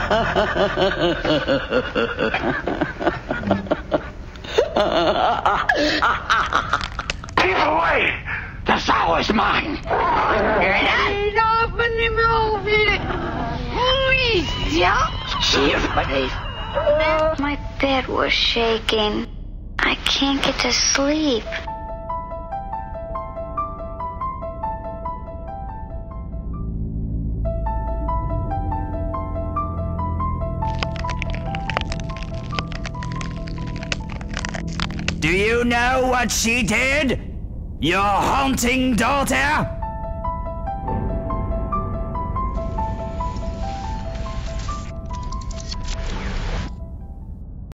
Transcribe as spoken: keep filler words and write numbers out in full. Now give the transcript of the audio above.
Keep away! The sow is mine! Get off me, My bed was shaking. I can't get to sleep. Do you know what she did? Your haunting daughter?